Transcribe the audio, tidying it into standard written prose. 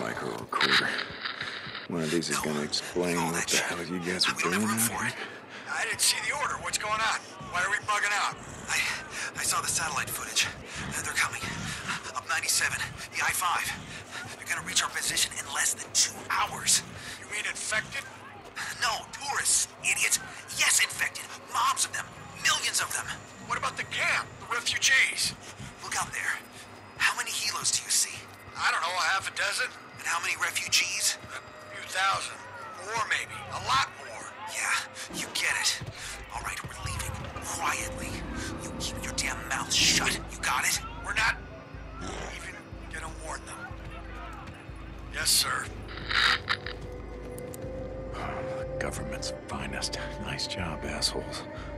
micro recorder. One of these is gonna explain what the hell you guys are doing out here. I didn't see the order. What's going on? Why are we bugging out? I saw the satellite footage. They're coming. Up 97, the I-5. They're gonna reach our position in less than 2 hours. You mean infected? No, tourists, idiot. Yes, infected. Mobs of them. Millions of them. What about the camp? The refugees? Look out there. How many helos do you see? I don't know, a half a dozen. And how many refugees? A few thousand. More maybe. A lot more. Yeah, you get it. All right, we're leaving. Quietly. You keep your damn mouth shut. You got it? We're not even gonna warn them. Yes, sir. The government's finest. Nice job, assholes.